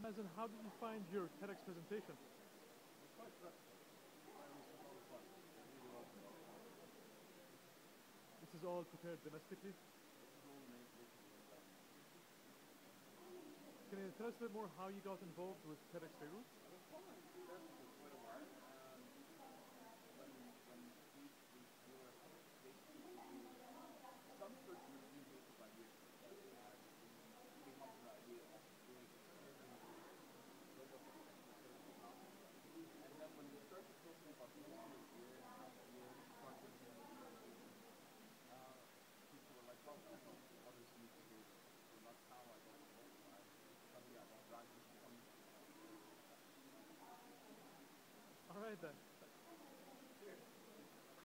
So Mazen, how did you find your TEDx presentation? Quite good. Very fun. Really well done. This is all prepared domestically. This is all made locally in Lebanon. Can you tell us a bit more how you got involved with TEDxBeirut? I've been following TED for quite a while, and when Steve was here, basically some sort of review hosted by years ago, and we came up with the idea of doing a survey robot that can answer surveys faster. And then when we started talking about next year and next year, starting here in Lebanon, people were like, well, others need to hear this. So that's how I got involved. I suddenly I got dragged into some meetings and I was very happy. All right then.